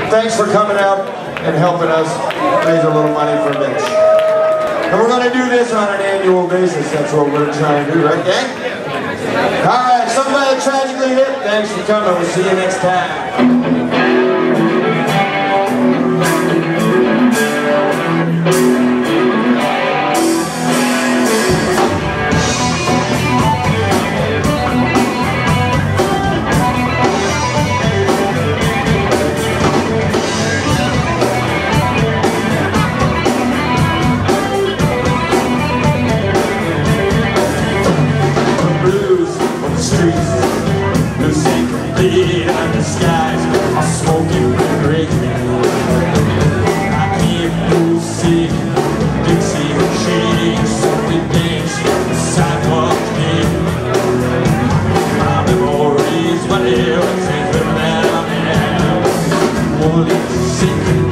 Thanks for coming out and helping us raise a little money for Mitch. And we're going to do this on an annual basis. That's what we're trying to do, right, gang? All right, somebody tragically hip. Thanks for coming. We'll see you next time. The skies are smoking with raging. I can't move, sick, Dixie shading, so we dance the sidewalk king. My memories, whatever, take them down and one is sinking.